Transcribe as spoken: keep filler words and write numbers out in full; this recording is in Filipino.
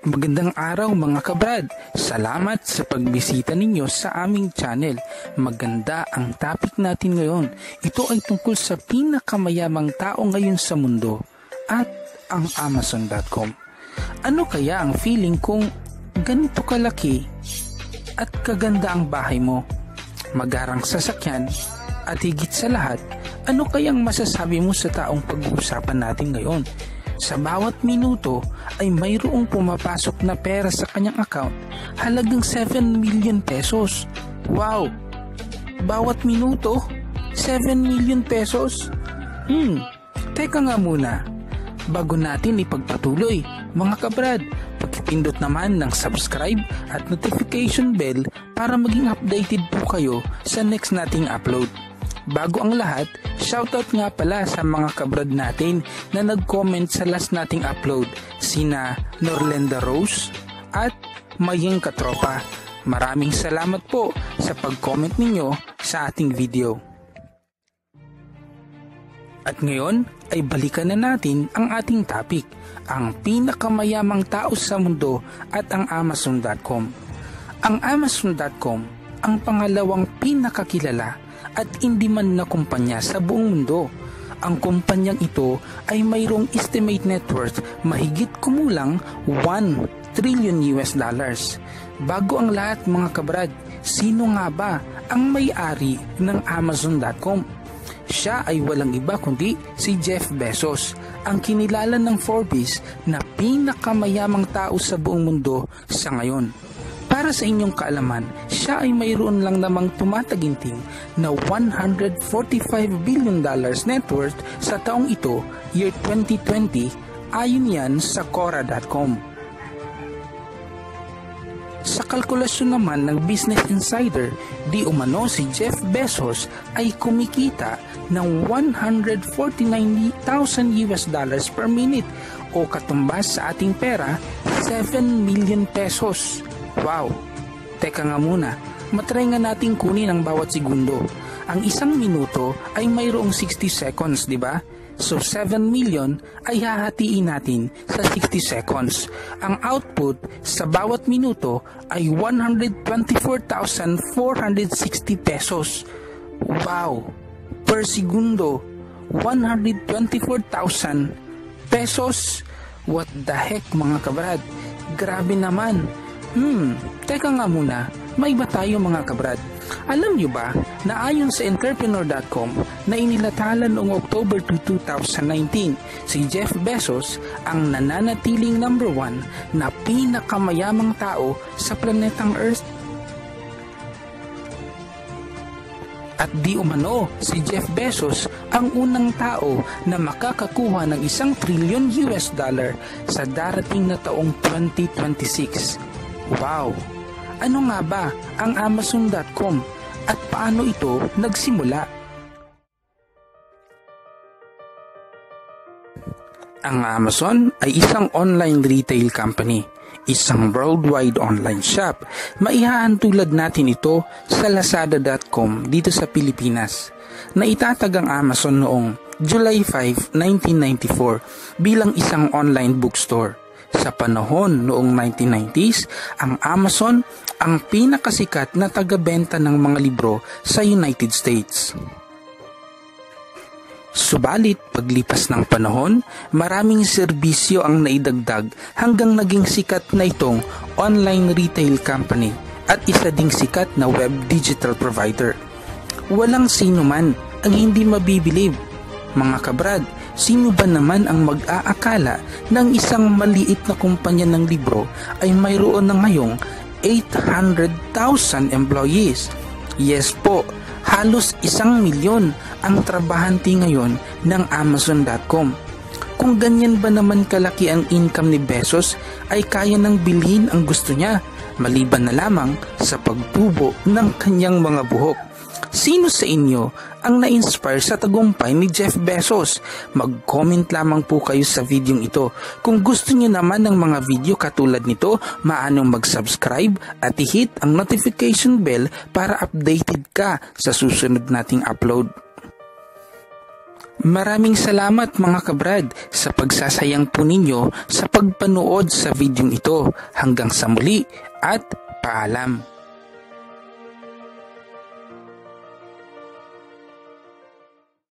Magandang araw mga kabrad. Salamat sa pagbisita ninyo sa aming channel. Maganda ang topic natin ngayon. Ito ay tungkol sa pinakamayamang tao ngayon sa mundo at ang Amazon dot com. Ano kaya ang feeling kung ganito kalaki at kaganda ang bahay mo? Magarang sasakyan at higit sa lahat, ano kayang masasabi mo sa taong pag-uusapan natin ngayon? Sa bawat minuto ay mayroong pumapasok na pera sa kanyang account halagang seven million pesos. Wow! Bawat minuto, seven million pesos? Hmm, teka nga muna. Bago natin ipagpatuloy, mga kabrad, pagpindot naman ng subscribe at notification bell para maging updated po kayo sa next nating upload. Bago ang lahat, shoutout nga pala sa mga kabrad natin na nag-comment sa last nating upload, sina Norlenda Rose at Mayeng Katropa. Maraming salamat po sa pag-comment ninyo sa ating video. At ngayon ay balikan na natin ang ating topic, ang pinakamayamang tao sa mundo at ang Amazon dot com. Ang Amazon dot com ang pangalawang pinakakilala at hindi man na kumpanya sa buong mundo. Ang kumpanyang ito ay mayroong estimate net worth mahigit kumulang one trillion U S dollars. Bago ang lahat mga kabrad, sino nga ba ang may-ari ng Amazon dot com? Siya ay walang iba kundi si Jeff Bezos, ang kinilala ng Forbes na pinakamayamang tao sa buong mundo sa ngayon. Para sa inyong kaalaman, siya ay mayroon lang namang tumataginting na one hundred forty-five billion dollars net worth sa taong ito, year twenty twenty, ayon yan sa Quora dot com. Sa kalkulasyon naman ng Business Insider, di umano si Jeff Bezos ay kumikita ng one hundred forty-nine thousand U S dollars per minute o katumbas sa ating pera, seven million pesos. Wow! Teka nga muna, matry nga nating kunin ang bawat segundo. Ang isang minuto ay mayroong sixty seconds, di ba? So seven million ay hahatiin natin sa sixty seconds. Ang output sa bawat minuto ay one hundred twenty-four thousand four hundred sixty pesos. Wow! Per segundo, one hundred twenty-four thousand pesos. What the heck mga kabrad? Grabe naman. Hmm, teka nga muna, may iba tayo mga kabrad. Alam nyo ba na ayon sa entrepreneur dot com na inilathala noong October two, two thousand nineteen, si Jeff Bezos ang nananatiling number one na pinakamayamang tao sa planetang Earth? At di umano si Jeff Bezos ang unang tao na makakakuha ng isang trilyon U S dollar sa darating na taong twenty twenty-six. Wow! Ano nga ba ang Amazon dot com at paano ito nagsimula? Ang Amazon ay isang online retail company, isang worldwide online shop. Maihahantulad natin ito sa Lazada dot com dito sa Pilipinas. Naitatag ang Amazon noong July fifth, nineteen ninety-four bilang isang online bookstore. Sa panahon noong nineteen nineties, ang Amazon ang pinakasikat na taga-benta ng mga libro sa United States. Subalit, paglipas ng panahon, maraming serbisyo ang naidagdag hanggang naging sikat na itong online retail company at isa ding sikat na web digital provider. Walang sino man ang hindi mabibilib. Mga kabrad, sino ba naman ang mag-aakala ng isang maliit na kumpanya ng libro ay mayroon na ngayong eight hundred thousand employees? Yes po, halos isang milyon ang trabahante ngayon ng Amazon dot com. Kung ganyan ba naman kalaki ang income ni Bezos, ay kaya nang bilhin ang gusto niya, maliban na lamang sa pagtubo ng kanyang mga buhok. Sino sa inyo ang na-inspire sa tagumpay ni Jeff Bezos? Mag-comment lamang po kayo sa video ito. Kung gusto niyo naman ng mga video katulad nito, maanong mag-subscribe at i-hit ang notification bell para updated ka sa susunod nating upload. Maraming salamat mga kabrad sa pagsasayang po ninyo sa pagpanood sa videong ito. Hanggang sa muli at paalam.